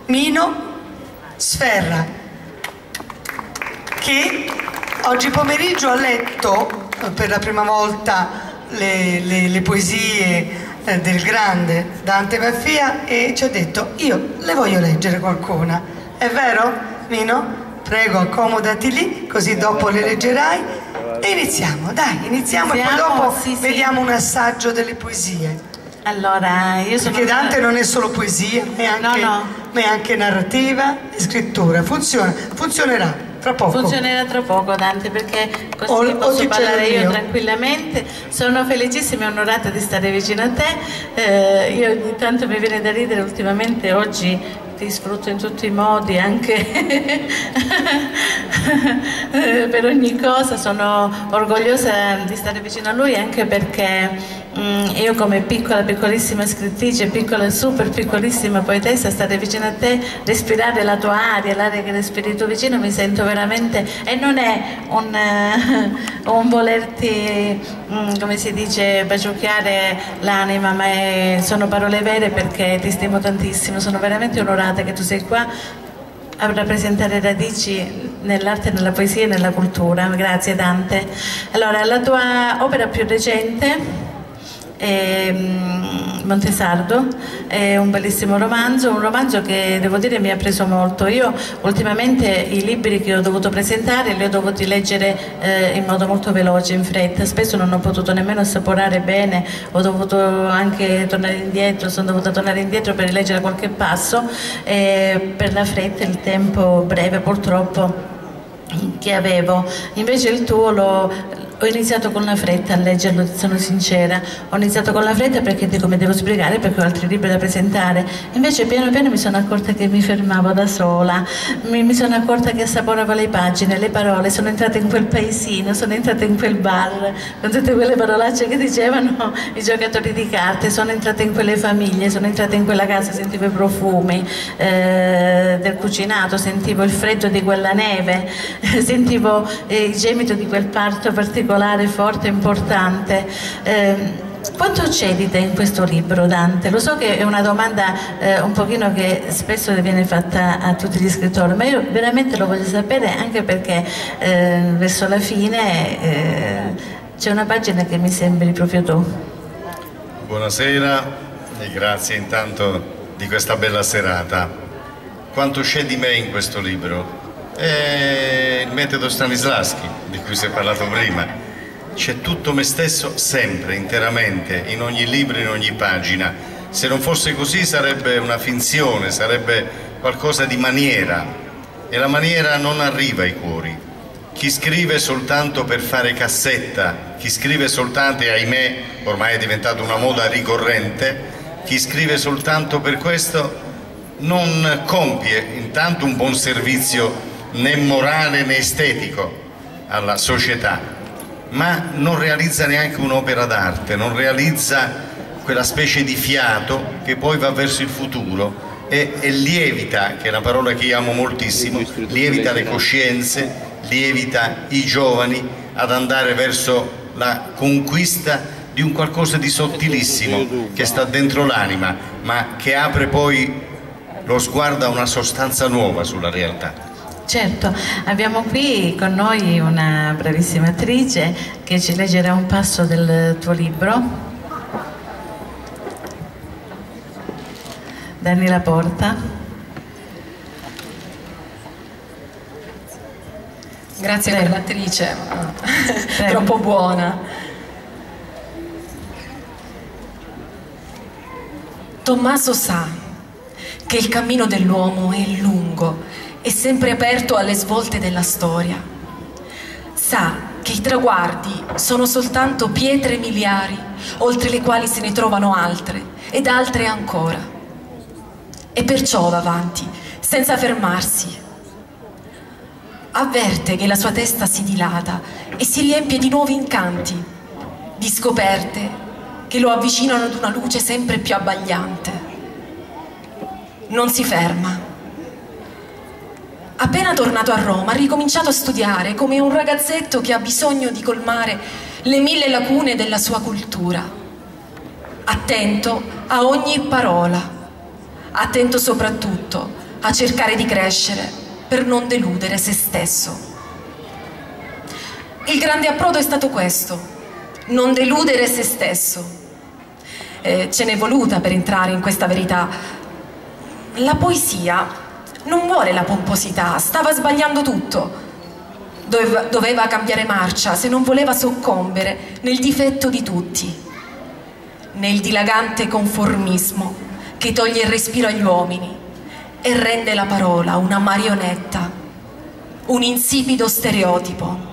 Mino Sferra, che oggi pomeriggio ha letto per la prima volta le poesie del grande Dante Maffia e ci ha detto: io le voglio leggere qualcuna. È vero, Mino? Prego, accomodati lì, così dopo le leggerai e iniziamo, dai, iniziamo e poi dopo vediamo un assaggio delle poesie. Allora, io sono... Perché Dante non è solo poesia, ma è anche narrativa e scrittura. Funzionerà tra poco. Funzionerà tra poco, Dante, perché così posso parlare io tranquillamente. Sono felicissima e onorata di stare vicino a te. Io ogni tanto mi viene da ridere, ultimamente oggi ti sfrutto in tutti i modi, anche per ogni cosa. Sono orgogliosa di stare vicino a lui, anche perché io, come piccolissima scrittrice, piccola super piccolissima poetessa, stare vicino a te, respirare la tua aria, l'aria che respiri tu vicino, mi sento veramente, e non è un volerti, come si dice, baciucchiare l'anima, ma sono parole vere, perché ti stimo tantissimo, sono veramente onorata che tu sei qua a rappresentare radici nell'arte, nella poesia e nella cultura. Grazie, Dante. Allora, la tua opera più recente, Montesardo, è un bellissimo romanzo, un romanzo che devo dire mi ha preso molto. Io ultimamente i libri che ho dovuto presentare li ho dovuti leggere in modo molto veloce, in fretta, spesso non ho potuto nemmeno assaporare bene, ho dovuto anche tornare indietro, sono dovuta tornare indietro per rileggere qualche passo, per la fretta e il tempo breve purtroppo che avevo. Invece il tuo ho iniziato con la fretta a leggerlo, sono sincera, ho iniziato con la fretta perché dico mi devo spiegare, perché ho altri libri da presentare. Invece piano piano mi sono accorta che mi fermavo da sola, mi sono accorta che assaporavo le pagine, le parole, sono entrata in quel paesino, sono entrata in quel bar con tutte quelle parolacce che dicevano i giocatori di carte, sono entrata in quelle famiglie, sono entrata in quella casa, sentivo i profumi del cucinato, sentivo il freddo di quella neve, sentivo il gemito di quel parto particolare, forte, importante. Quanto c'è di te in questo libro, Dante? Lo so che è una domanda un pochino che spesso viene fatta a tutti gli scrittori, ma io veramente lo voglio sapere, anche perché verso la fine c'è una pagina che mi sembri proprio tu. Buonasera e grazie intanto di questa bella serata. Quanto c'è di me in questo libro? È il metodo Stanislavski di cui si è parlato prima. C'è tutto me stesso sempre, interamente, in ogni libro, in ogni pagina. Se non fosse così sarebbe una finzione, sarebbe qualcosa di maniera, e la maniera non arriva ai cuori. Chi scrive soltanto per fare cassetta, chi scrive soltanto, e ahimè ormai è diventata una moda ricorrente, chi scrive soltanto per questo non compie intanto un buon servizio né morale né estetico alla società, ma non realizza neanche un'opera d'arte, non realizza quella specie di fiato che poi va verso il futuro e lievita, che è una parola che io amo moltissimo, lievita le coscienze, lievita i giovani ad andare verso la conquista di un qualcosa di sottilissimo che sta dentro l'anima, ma che apre poi lo sguardo a una sostanza nuova sulla realtà. Certo, abbiamo qui con noi una bravissima attrice che ci leggerà un passo del tuo libro. Daniela Porta. Grazie per l'attrice, troppo buona. Tommaso sa che il cammino dell'uomo è lungo, è sempre aperto alle svolte della storia. Sa che i traguardi sono soltanto pietre miliari, oltre le quali se ne trovano altre, ed altre ancora. E perciò va avanti, senza fermarsi. Avverte che la sua testa si dilata e si riempie di nuovi incanti, di scoperte che lo avvicinano ad una luce sempre più abbagliante. Non si ferma. Appena tornato a Roma ha ricominciato a studiare come un ragazzetto che ha bisogno di colmare le 1000 lacune della sua cultura. Attento a ogni parola, attento soprattutto a cercare di crescere per non deludere se stesso. Il grande approdo è stato questo: non deludere se stesso. Ce n'è voluta per entrare in questa verità. La poesia non vuole la pomposità, stava sbagliando tutto. Doveva cambiare marcia se non voleva soccombere nel difetto di tutti, nel dilagante conformismo che toglie il respiro agli uomini e rende la parola una marionetta, un insipido stereotipo.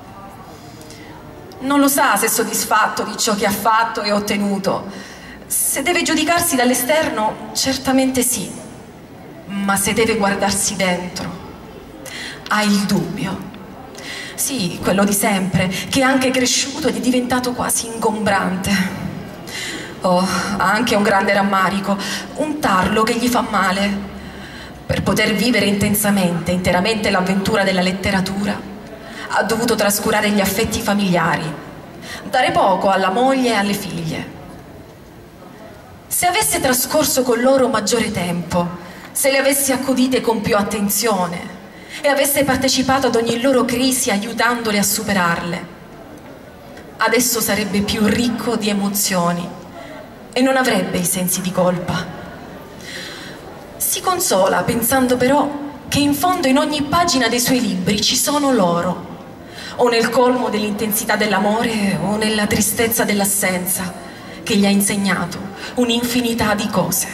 Non lo sa se è soddisfatto di ciò che ha fatto e ottenuto. Se deve giudicarsi dall'esterno, certamente sì, ma se deve guardarsi dentro, ha il dubbio. Sì, quello di sempre, che è anche cresciuto ed è diventato quasi ingombrante. Oh, ha anche un grande rammarico, un tarlo che gli fa male. Per poter vivere intensamente, interamente l'avventura della letteratura, ha dovuto trascurare gli affetti familiari, dare poco alla moglie e alle figlie. Se avesse trascorso con loro maggiore tempo, se le avesse accudite con più attenzione e avesse partecipato ad ogni loro crisi aiutandole a superarle, adesso sarebbe più ricco di emozioni e non avrebbe i sensi di colpa. Si consola pensando però che in fondo in ogni pagina dei suoi libri ci sono loro, o nel colmo dell'intensità dell'amore o nella tristezza dell'assenza, che gli ha insegnato un'infinità di cose.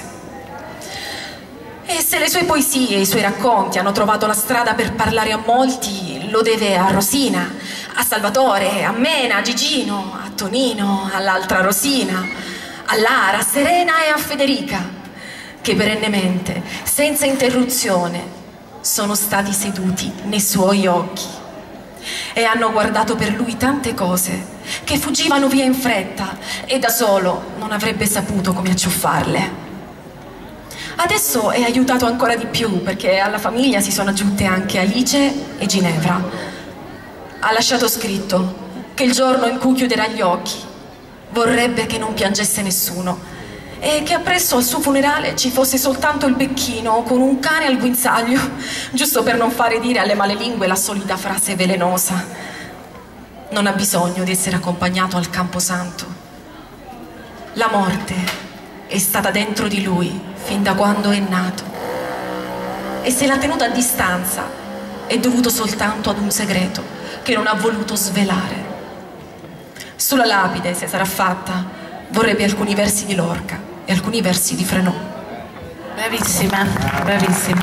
E se le sue poesie e i suoi racconti hanno trovato la strada per parlare a molti, lo deve a Rosina, a Salvatore, a Mena, a Gigino, a Tonino, all'altra Rosina, a Lara, a Serena e a Federica, che perennemente, senza interruzione, sono stati seduti nei suoi occhi e hanno guardato per lui tante cose che fuggivano via in fretta e da solo non avrebbe saputo come acciuffarle. Adesso è aiutato ancora di più perché alla famiglia si sono aggiunte anche Alice e Ginevra. Ha lasciato scritto che il giorno in cui chiuderà gli occhi vorrebbe che non piangesse nessuno e che appresso al suo funerale ci fosse soltanto il becchino con un cane al guinzaglio, giusto per non fare dire alle malelingue la solita frase velenosa: non ha bisogno di essere accompagnato al Camposanto. La morte è stata dentro di lui fin da quando è nato e se l'ha tenuta a distanza è dovuto soltanto ad un segreto che non ha voluto svelare. Sulla lapide, se sarà fatta, vorrebbe alcuni versi di Lorca e alcuni versi di Frenot. Bravissima, bravissima.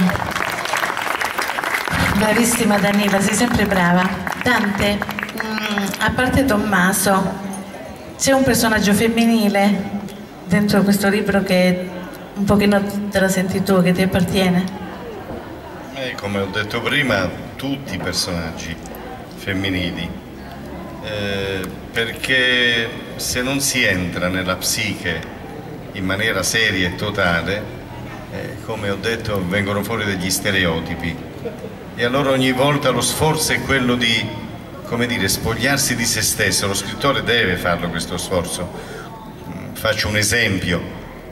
Bravissima Danila, sei sempre brava. Dante, a parte Tommaso, c'è un personaggio femminile dentro questo libro che un pochino te la senti tu, che ti appartiene? Come ho detto prima, tutti i personaggi femminili, perché se non si entra nella psiche in maniera seria e totale, come ho detto, vengono fuori degli stereotipi e allora ogni volta lo sforzo è quello di, come dire, spogliarsi di se stesso. Lo scrittore deve farlo questo sforzo. Faccio un esempio: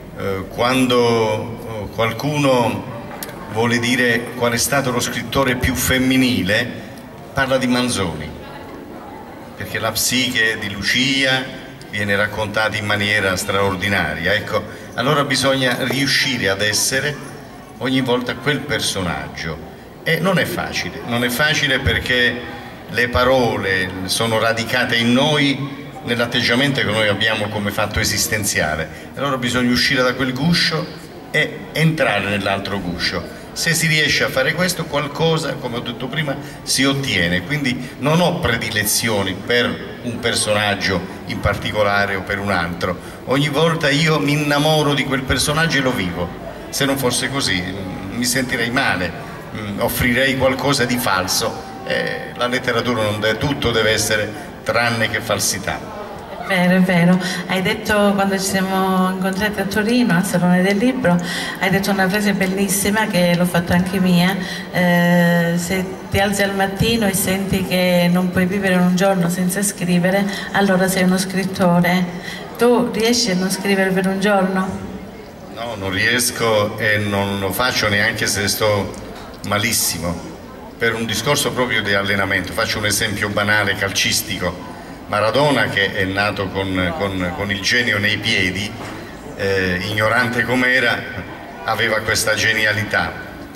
quando qualcuno vuole dire qual è stato lo scrittore più femminile, parla di Manzoni, perché la psiche di Lucia viene raccontata in maniera straordinaria. Ecco, allora bisogna riuscire ad essere ogni volta quel personaggio e non è facile perché le parole sono radicate in noi, nell'atteggiamento che noi abbiamo come fatto esistenziale. Allora bisogna uscire da quel guscio e entrare nell'altro guscio. Se si riesce a fare questo, qualcosa, come ho detto prima, si ottiene. Quindi non ho predilezioni per un personaggio in particolare o per un altro. Ogni volta io mi innamoro di quel personaggio e lo vivo. Se non fosse così mi sentirei male, offrirei qualcosa di falso. La letteratura non deve, tutto deve essere tranne che falsità. È vero. Hai detto, quando ci siamo incontrati a Torino al Salone del Libro, hai detto una frase bellissima che l'ho fatta anche mia: se ti alzi al mattino e senti che non puoi vivere un giorno senza scrivere, allora sei uno scrittore. Tu riesci a non scrivere per un giorno? No, non riesco e non lo faccio neanche se sto malissimo, per un discorso proprio di allenamento. Faccio un esempio banale, calcistico. Maradona, che è nato con il genio nei piedi, ignorante com'era, aveva questa genialità.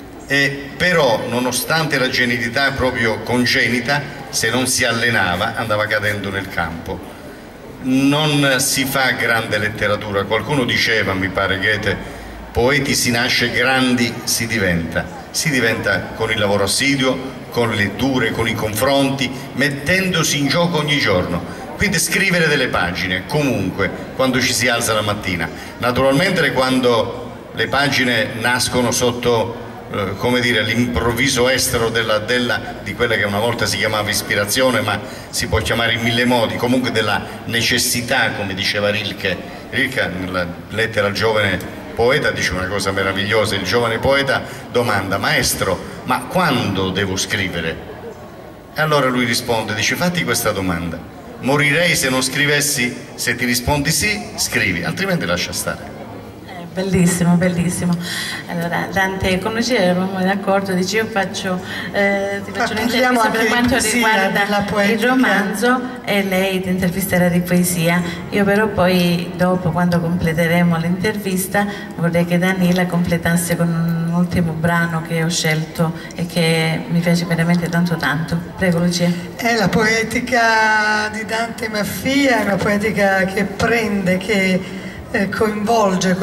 Però, nonostante la genialità proprio congenita, se non si allenava andava cadendo nel campo. Non si fa grande letteratura. Qualcuno diceva, mi pare Goethe, poeti si nasce, grandi si diventa con il lavoro assiduo, con le letture, con i confronti, mettendosi in gioco ogni giorno. Quindi scrivere delle pagine comunque quando ci si alza la mattina. Naturalmente quando le pagine nascono sotto come dire, l'improvviso estero di quella che una volta si chiamava ispirazione, ma si può chiamare in mille modi, comunque della necessità, come diceva Rilke. Rilke nella lettera al giovane poeta dice una cosa meravigliosa. Il giovane poeta domanda: maestro, ma quando devo scrivere? E allora lui risponde, dice: fatti questa domanda: morirei se non scrivessi? Se ti rispondi sì, scrivi, altrimenti lascia stare. Bellissimo, bellissimo. Allora, Dante, con noi eravamo d'accordo, dice io ti faccio un'intervista per quanto riguarda il romanzo e lei ti intervisterà di poesia. Io però poi, dopo, quando completeremo l'intervista, vorrei che Danila completasse con un ultimo brano che ho scelto e che mi piace veramente tanto tanto. Prego, Lucia. È la poetica di Dante Maffia, è una poetica che prende, che coinvolge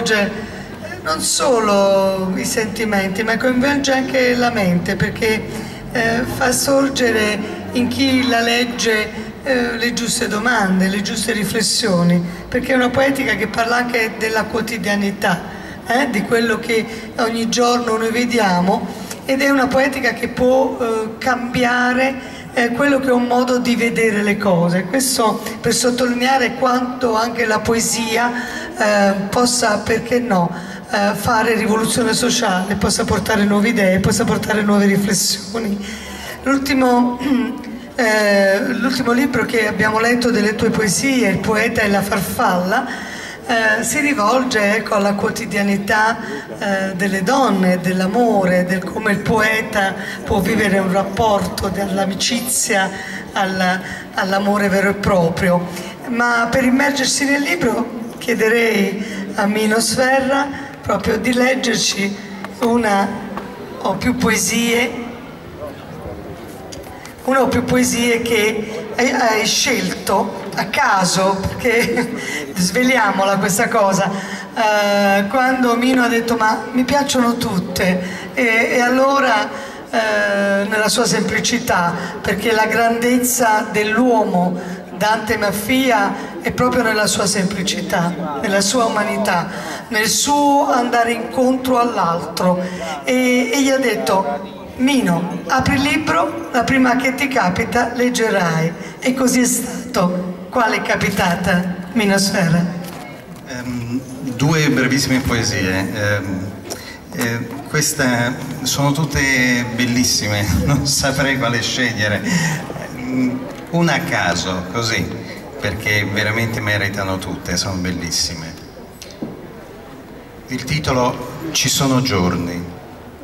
non solo i sentimenti, ma coinvolge anche la mente, perché fa sorgere in chi la legge le giuste domande, le giuste riflessioni, perché è una poetica che parla anche della quotidianità, di quello che ogni giorno noi vediamo, ed è una poetica che può cambiare quello che è un modo di vedere le cose. Questo per sottolineare quanto anche la poesia possa, perché no, fare rivoluzione sociale, possa portare nuove idee, possa portare nuove riflessioni. L'ultimo libro che abbiamo letto delle tue poesie, Il poeta e la farfalla, si rivolge alla quotidianità delle donne, dell'amore, del come il poeta può vivere un rapporto dall'amicizia all'amore vero e proprio. Ma per immergersi nel libro chiederei a Mino Sferra proprio di leggerci una o più poesie che hai scelto a caso, perché sveliamola questa cosa. Quando Mino ha detto ma mi piacciono tutte, e allora nella sua semplicità, perché la grandezza dell'uomo Dante Maffia è proprio nella sua semplicità, nella sua umanità, nel suo andare incontro all'altro, e gli ha detto: Mino, apri il libro, la prima che ti capita leggerai. E così è stato. Quale è capitata, Mino Sferra? Due brevissime poesie. Queste sono tutte bellissime, non saprei quale scegliere. Una a caso, così, perché veramente meritano tutte, sono bellissime. Il titolo: Ci sono giorni.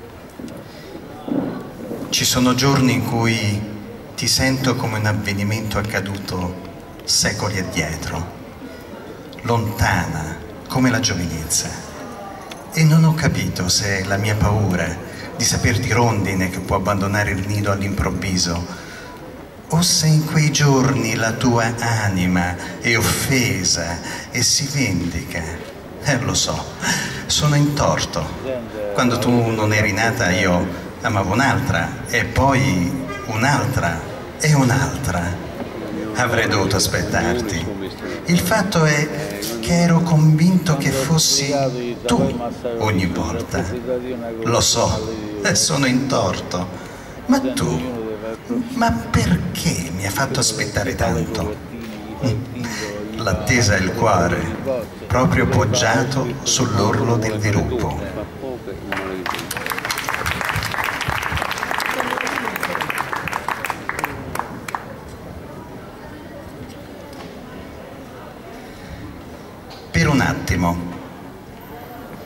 Ci sono giorni in cui ti sento come un avvenimento accaduto secoli addietro, lontana come la giovinezza, e non ho capito se è la mia paura di saper di rondine che può abbandonare il nido all'improvviso, o se in quei giorni la tua anima è offesa e si vendica. Lo so, sono in torto. Quando tu non eri nata io amavo un'altra, e poi un'altra e un'altra. Avrei dovuto aspettarti. Il fatto è che ero convinto che fossi tu ogni volta. Lo so, sono in torto. Ma tu, ma perché mi ha fatto aspettare tanto? L'attesa è il cuore, proprio poggiato sull'orlo del dirupo. Per un attimo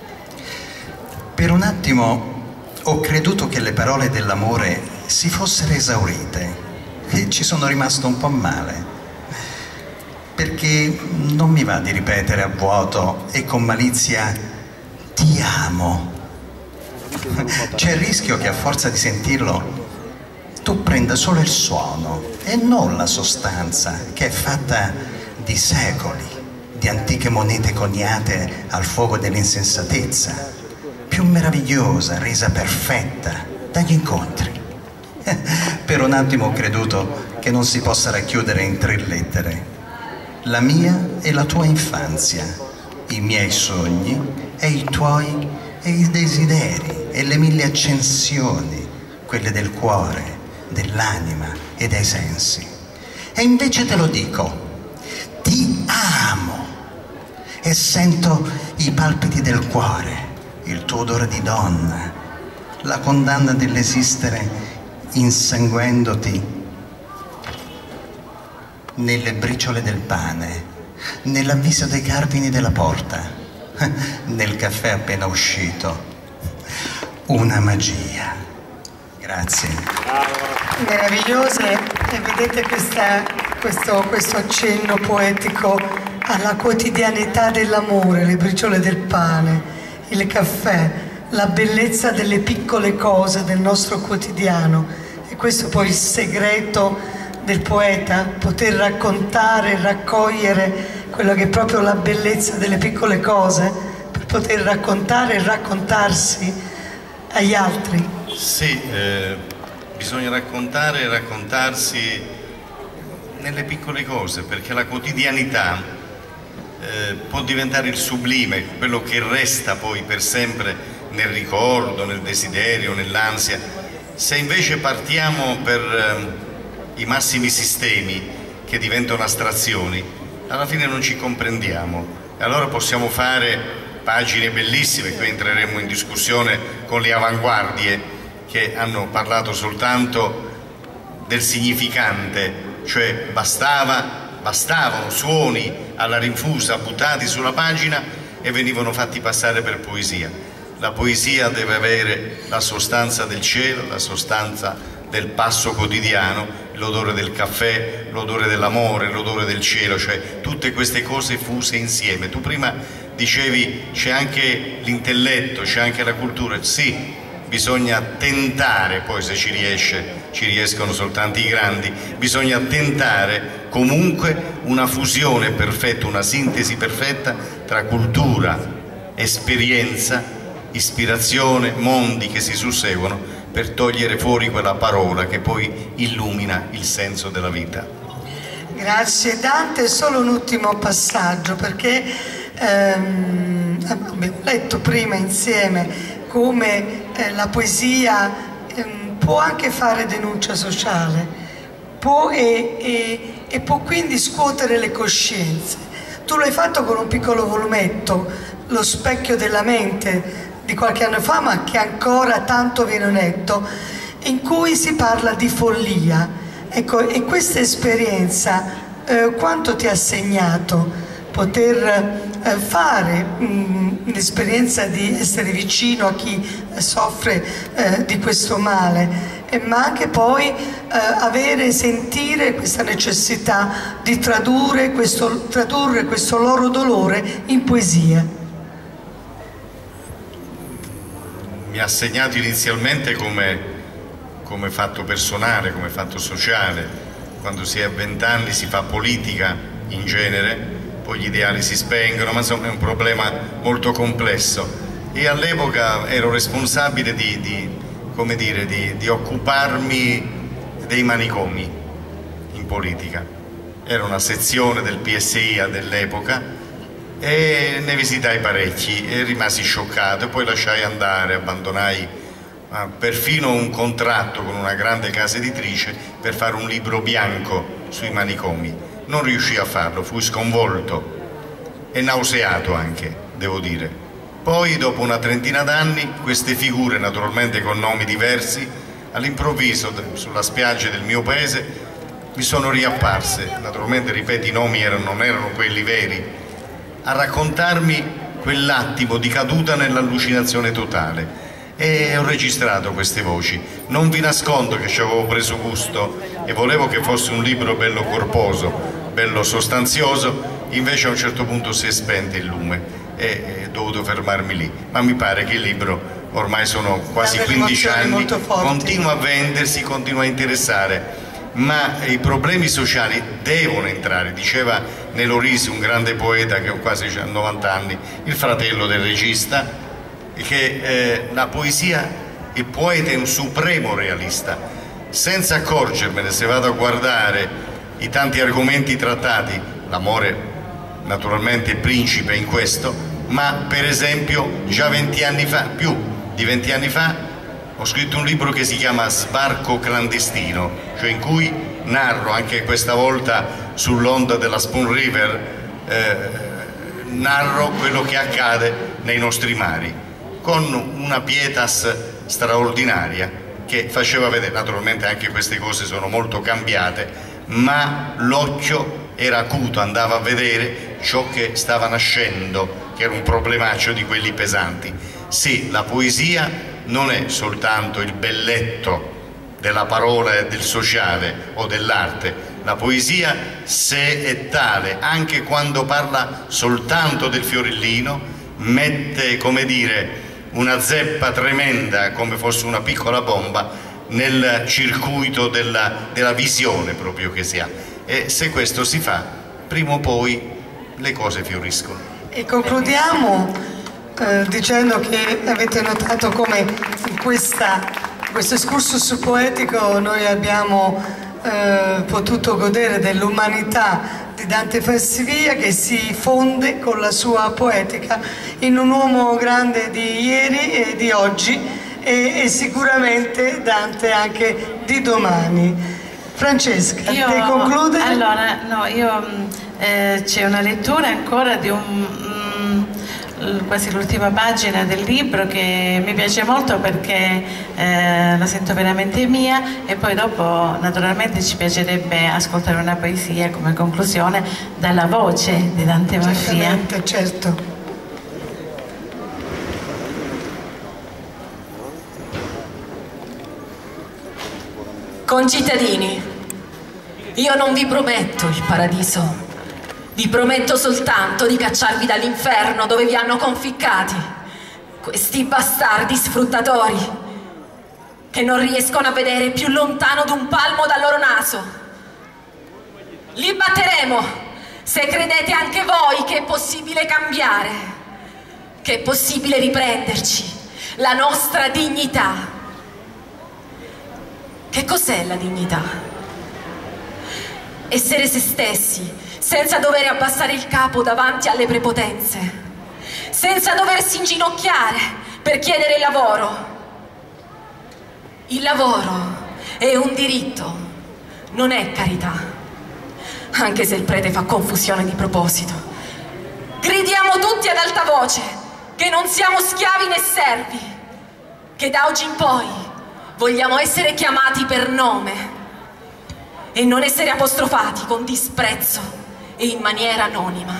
attimo ho creduto che le parole dell'amore si fossero esaurite e ci sono rimasto un po' male, perché non mi va di ripetere a vuoto e con malizia ti amo. C'è il rischio che a forza di sentirlo tu prenda solo il suono e non la sostanza, che è fatta di secoli, di antiche monete coniate al fuoco dell'insensatezza, più meravigliosa, resa perfetta dagli incontri. Per un attimo ho creduto che non si possa racchiudere in 3 lettere: la mia e la tua infanzia, i miei sogni e i tuoi e i desideri e le 1000 accensioni, quelle del cuore, dell'anima e dei sensi. E invece te lo dico, ti amo e sento i palpiti del cuore, il tuo odore di donna, la condanna dell'esistere insanguendoti nelle briciole del pane, nell'avviso dei cardini della porta, nel caffè appena uscito. Una magia. Grazie. Meravigliose, e vedete questo accenno poetico alla quotidianità dell'amore, le briciole del pane, il caffè, la bellezza delle piccole cose del nostro quotidiano. E questo poi il segreto del poeta, poter raccontare, raccogliere quello che è proprio la bellezza delle piccole cose, per poter raccontare e raccontarsi agli altri. Sì, bisogna raccontare e raccontarsi nelle piccole cose, perché la quotidianità può diventare il sublime, quello che resta poi per sempre nel ricordo, nel desiderio, nell'ansia. Se invece partiamo per i massimi sistemi che diventano astrazioni, alla fine non ci comprendiamo, e allora possiamo fare pagine bellissime. Qui entreremo in discussione con le avanguardie che hanno parlato soltanto del significante, cioè bastavano suoni alla rinfusa buttati sulla pagina e venivano fatti passare per poesia. La poesia deve avere la sostanza del cielo, la sostanza del passo quotidiano, l'odore del caffè, l'odore dell'amore, l'odore del cielo, cioè tutte queste cose fuse insieme. Tu prima dicevi c'è anche l'intelletto, c'è anche la cultura. Sì, bisogna tentare, poi se ci riescono soltanto i grandi, bisogna tentare comunque una fusione perfetta, una sintesi perfetta tra cultura, esperienza, ispirazione, mondi che si susseguono per togliere fuori quella parola che poi illumina il senso della vita. Grazie Dante. Solo un ultimo passaggio, perché abbiamo letto prima insieme come la poesia può anche fare denuncia sociale, può quindi scuotere le coscienze. Tu l'hai fatto con un piccolo volumetto, Lo specchio della mente, di qualche anno fa, ma che ancora tanto viene letto, in cui si parla di follia. Ecco, e questa esperienza quanto ti ha segnato poter fare l'esperienza di essere vicino a chi soffre di questo male, ma anche poi sentire questa necessità di tradurre questo loro dolore in poesia? Mi ha segnato inizialmente come fatto personale, come fatto sociale. Quando si è a 20 anni si fa politica in genere, poi gli ideali si spengono, ma insomma è un problema molto complesso. E all'epoca ero responsabile di occuparmi dei manicomi in politica. Era una sezione del PSI dell'epoca e ne visitai parecchi e rimasi scioccato, e poi lasciai andare, abbandonai perfino un contratto con una grande casa editrice per fare un libro bianco sui manicomi. Non riuscii a farlo, fui sconvolto e nauseato anche, devo dire. Poi, dopo una 30ina d'anni, queste figure, naturalmente con nomi diversi, all'improvviso sulla spiaggia del mio paese mi sono riapparse. Naturalmente, ripeto, i nomi non erano quelli veri, a raccontarmi quell'attimo di caduta nell'allucinazione totale. e ho registrato queste voci. Non vi nascondo che ci avevo preso gusto e volevo che fosse un libro bello corposo, bello sostanzioso, invece a un certo punto si è spento il lume e ho dovuto fermarmi lì, ma mi pare che il libro ormai sono quasi 15 anni, continua a vendersi, continua a interessare, ma i problemi sociali devono entrare. Diceva Nelo Risi, un grande poeta che ha quasi 90 anni, il fratello del regista, che la poesia, il poeta è un supremo realista. Senza accorgermene, se vado a guardare i tanti argomenti trattati, l'amore naturalmente è principe in questo, ma per esempio già 20 anni fa, più di 20 anni fa, ho scritto un libro che si chiama Sbarco clandestino, cioè in cui narro, anche questa volta sull'onda della Spoon River, narro quello che accade nei nostri mari, con una pietas straordinaria che faceva vedere, naturalmente anche queste cose sono molto cambiate, ma l'occhio era acuto, andava a vedere ciò che stava nascendo, che era un problemaccio di quelli pesanti. Sì, la poesia non è soltanto il belletto della parola e del sociale o dell'arte. La poesia, se è tale, anche quando parla soltanto del fiorellino, mette, come dire, una zeppa tremenda, come fosse una piccola bomba, nel circuito della visione proprio che si ha. E se questo si fa, prima o poi le cose fioriscono. E concludiamo dicendo che avete notato come in questo excursus poetico noi abbiamo potuto godere dell'umanità di Dante Fascivia, che si fonde con la sua poetica in un uomo grande di ieri e di oggi e sicuramente Dante anche di domani. Francesca, devi concludere? Allora, no, c'è una lettura ancora di quasi l'ultima pagina del libro che mi piace molto perché la sento veramente mia, e poi dopo naturalmente ci piacerebbe ascoltare una poesia come conclusione dalla voce di Dante Maffia. Certo. Concittadini, io non vi prometto il paradiso. Vi prometto soltanto di cacciarvi dall'inferno dove vi hanno conficcati questi bastardi sfruttatori che non riescono a vedere più lontano d'un palmo dal loro naso. Li batteremo se credete anche voi che è possibile cambiare, che è possibile riprenderci la nostra dignità. Che cos'è la dignità? Essere se stessi, senza dover abbassare il capo davanti alle prepotenze, senza doversi inginocchiare per chiedere il lavoro. Il lavoro è un diritto, non è carità, anche se il prete fa confusione di proposito. Gridiamo tutti ad alta voce che non siamo schiavi né servi, che da oggi in poi vogliamo essere chiamati per nome e non essere apostrofati con disprezzo e in maniera anonima.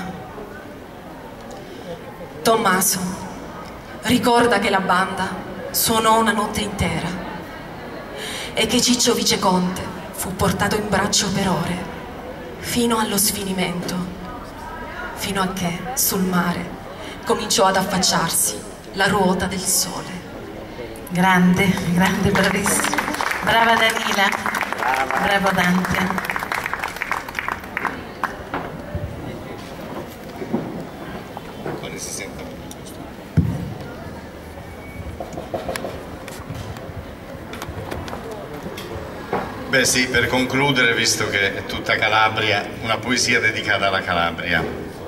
Tommaso, ricorda che la banda suonò una notte intera e che Ciccio Viceconte fu portato in braccio per ore fino allo sfinimento, fino a che sul mare cominciò ad affacciarsi la ruota del sole. Grande, grande, bravissimo. Brava Danila, bravo Dante. Beh sì, per concludere, visto che è tutta Calabria, una poesia dedicata alla Calabria.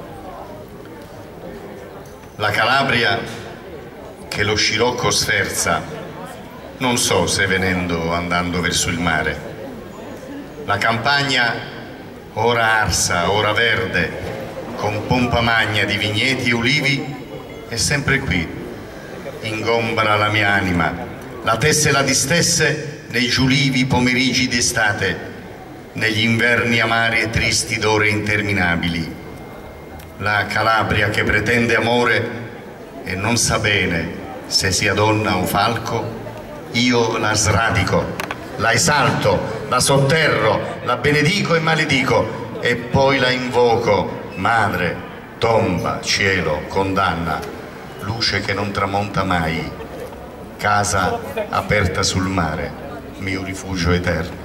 La Calabria che lo scirocco sferza, non so se venendo o andando verso il mare. La campagna, ora arsa, ora verde, con pompa magna di vigneti e ulivi, è sempre qui, ingombra la mia anima, la tesse e la distesse nei giulivi pomeriggi d'estate, negli inverni amari e tristi d'ore interminabili. La Calabria che pretende amore e non sa bene se sia donna o falco, io la sradico, la esalto, la sotterro, la benedico e maledico e poi la invoco, madre, tomba, cielo, condanna, luce che non tramonta mai, casa aperta sul mare, mio rifugio eterno.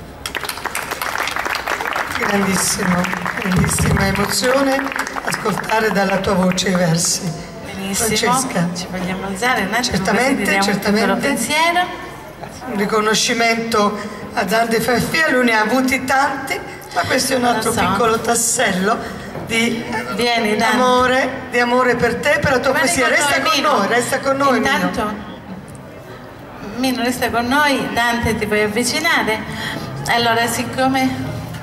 Grandissimo, grandissima emozione ascoltare dalla tua voce i versi. Benissimo, Francesca. ci vogliamo alzare un attimo, Certamente, un piccolo pensiero. Un riconoscimento a Dante Farfia, lui ne ha avuti tanti, ma questo è un altro piccolo tassello di amore per te, per la tua poesia. Resta con noi, resta con noi. Intanto, Mino, resta con noi. Dante, ti puoi avvicinare? Allora, siccome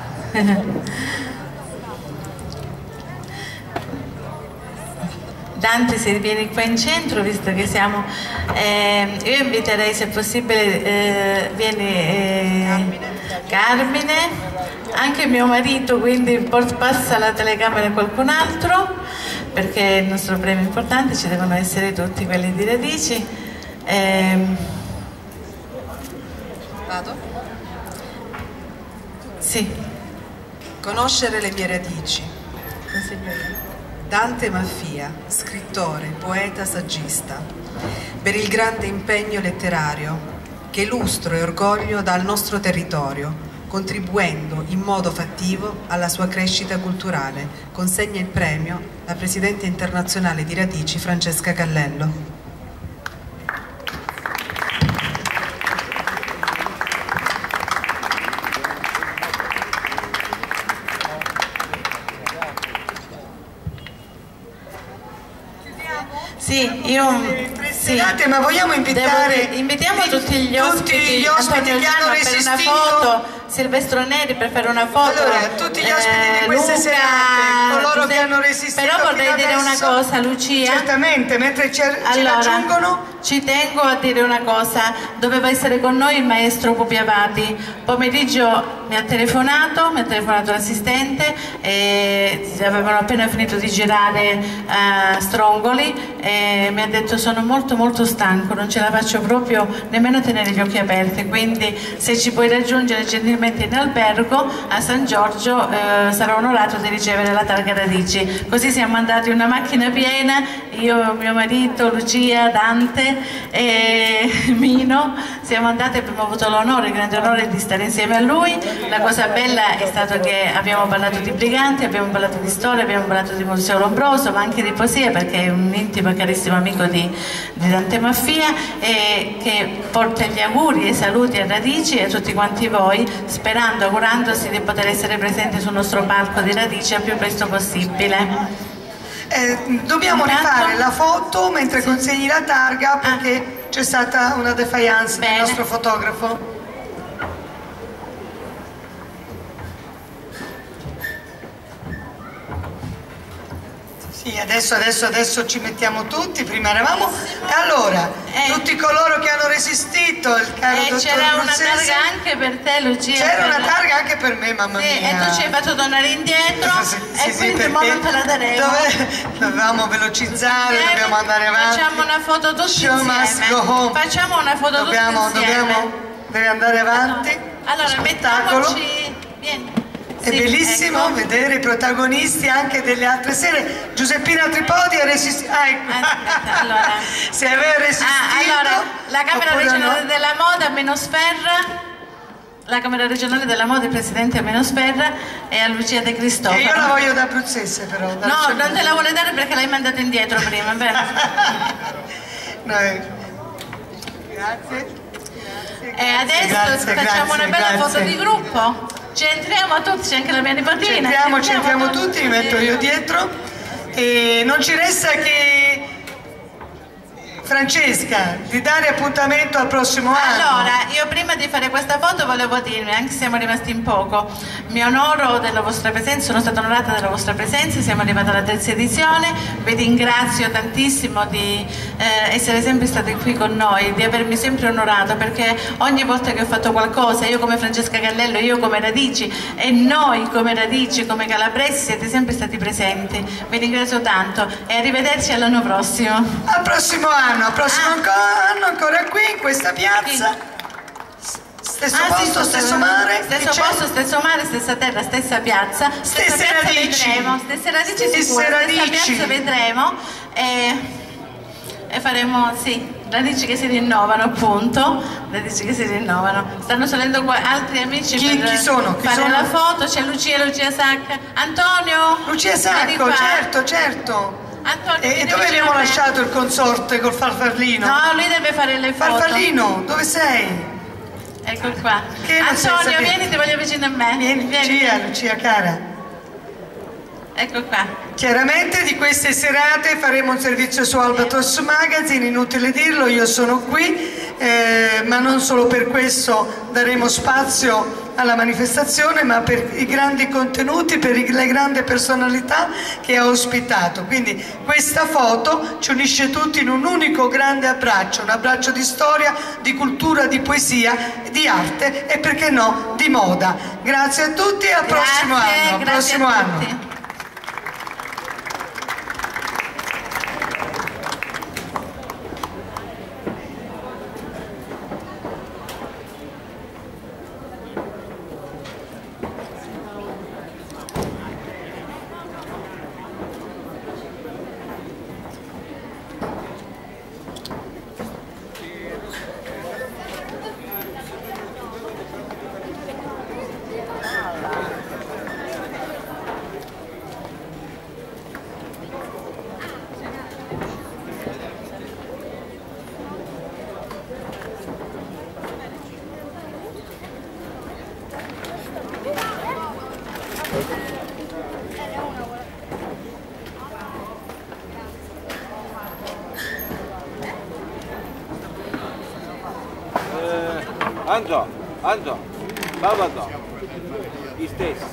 Dante, se vieni qua in centro, visto che siamo, io inviterei, se possibile, vieni Carmine, anche mio marito, quindi passa la telecamera a qualcun altro, perché è il nostro premio importante, ci devono essere tutti quelli di Radici. Vado? Sì. Conoscere le mie radici. Dante Maffia, scrittore, poeta, saggista, per il grande impegno letterario che lustro e orgoglio dà al nostro territorio, contribuendo in modo fattivo alla sua crescita culturale, consegna il premio la Presidente internazionale di Radici Francesca Callello. Sì, io sì. Ma vogliamo invitare invitiamo tutti gli ospiti Antonio che hanno resistito, per una foto, Silvestro Neri per fare una foto. Allora, tutti gli ospiti di queste serate, coloro che hanno resistito. Però vorrei dire adesso, una cosa, Lucia. Certamente, mentre ci raggiungono. Ci tengo a dire una cosa, doveva essere con noi il maestro Pupi Avati. Pomeriggio mi ha telefonato l'assistente, e avevano appena finito di girare Strongoli, e mi ha detto: sono molto stanco, non ce la faccio proprio nemmeno a tenere gli occhi aperti, quindi se ci puoi raggiungere gentilmente in albergo a San Giorgio sarò onorato di ricevere la targa Radici. Così siamo andati una macchina piena, io, mio marito, Lucia, Dante e Mino, siamo andati e abbiamo avuto l'onore, il grande onore di stare insieme a lui. La cosa bella è stato che abbiamo parlato di Briganti, abbiamo parlato di storia, abbiamo parlato di Museo Lombroso, ma anche di poesia, perché è un intimo e carissimo amico di Dante Maffia, e che porta gli auguri e i saluti a Radici e a tutti quanti voi, sperando, augurandosi di poter essere presenti sul nostro palco di Radici al più presto possibile. Dobbiamo rifare la foto mentre consegni la targa, perché c'è stata una defiance del nostro fotografo. Sì, adesso ci mettiamo tutti, prima eravamo. Allora, tutti coloro che hanno resistito, il caro dottor c'era una Bruzzese, targa anche per te, Lucia. C'era una targa anche per me, mamma mia. E tu ci hai fatto tornare indietro, e quindi mo non te la daremo. Dovevamo velocizzare, dobbiamo andare avanti. Facciamo una foto tutti Show must go home. Facciamo una foto tutti insieme. Deve andare avanti. Allora, mettiamoci. Vieni. È bellissimo vedere i protagonisti anche delle altre sere. Giuseppina Tripodi ha resistito. Allora. Se aveva resistito. Allora, la Camera Regionale della Moda a Menosferra, la Camera Regionale della Moda, il Presidente a Menosferra, e a Lucia De Cristofaro. E io la voglio da abruzzese, però. No, non te la vuole dare perché l'hai mandata indietro prima, vero? Grazie. E adesso facciamo una bella foto di gruppo. Ci entriamo tutti, c'è anche la mia nipotina. Ci entriamo tutti, mi metto io dietro. E non ci resta che, Francesca, di dare appuntamento al prossimo anno. Allora, io prima di fare questa foto volevo dirvi, anche se siamo rimasti in poco, mi onoro della vostra presenza, sono stata onorata della vostra presenza, siamo arrivati alla 3ª edizione, vi ringrazio tantissimo di essere sempre stati qui con noi, di avermi sempre onorato, perché ogni volta che ho fatto qualcosa, io come Francesca Callello, io come Radici e noi come Radici, come calabresi, siete sempre stati presenti, vi ringrazio tanto e arrivederci all'anno prossimo. Al prossimo anno. anno ancora qui in questa piazza. Stesso posto, sì, stesso mare. Stesso posto, stesso mare, stessa terra, stessa piazza. Stesse radici. Vedremo, stesse radici sicure, stessa piazza vedremo e faremo, sì, radici che si rinnovano, appunto, radici che si rinnovano. Stanno salendo qua altri amici per chi sono? fare la foto. C'è Lucia Sacca, Antonio. Lucia Sacco, certo. Antonio, e dove abbiamo lasciato il consorte col farfallino? No, lui deve fare le foto. Farfallino, dove sei? Ecco qua. Che Antonio, vieni, ti voglio vicino a me. Vieni. Lucia cara. Ecco qua. Chiaramente di queste serate faremo un servizio su Albatros Magazine, inutile dirlo, io sono qui, ma non solo per questo daremo spazio alla manifestazione, ma per i grandi contenuti, per le grandi personalità che ha ospitato. Quindi questa foto ci unisce tutti in un unico grande abbraccio, un abbraccio di storia, di cultura, di poesia, di arte e perché no, di moda. Grazie a tutti e al prossimo anno. Grazie a tutti. Anzo, Babado, istess.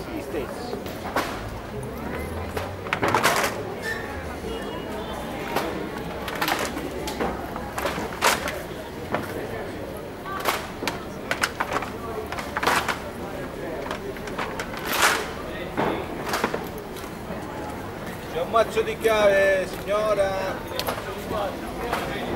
C'è un mazzo di chiave, signora.